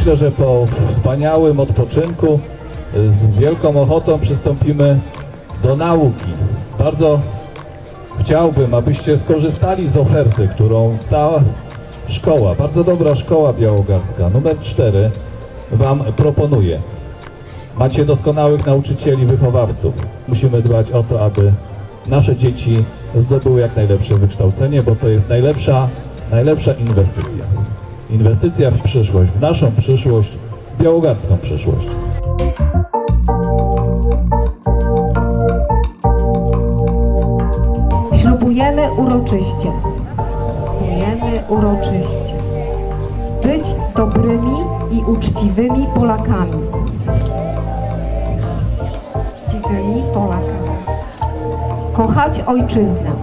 myślę, że po wspaniałym odpoczynku z wielką ochotą przystąpimy do nauki. Bardzo chciałbym, abyście skorzystali z oferty, którą ta szkoła, bardzo dobra szkoła białogardzka, numer 4, Wam proponuje. Macie doskonałych nauczycieli, wychowawców. Musimy dbać o to, aby nasze dzieci zdobyły jak najlepsze wykształcenie, bo to jest najlepsza inwestycja. Inwestycja w przyszłość, w naszą przyszłość, białogardzką przyszłość. Ślubujemy uroczyście. Być dobrymi i uczciwymi Polakami. Kochać ojczyznę.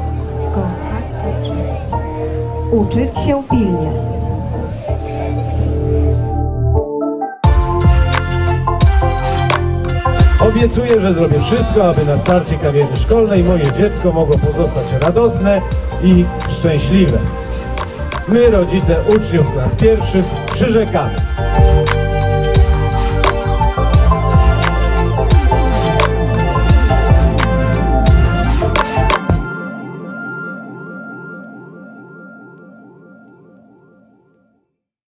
Uczyć się pilnie. Obiecuję, że zrobię wszystko, aby na starcie kariery szkolnej moje dziecko mogło pozostać radosne i szczęśliwe. My, rodzice uczniów klas pierwszych, przyrzekamy.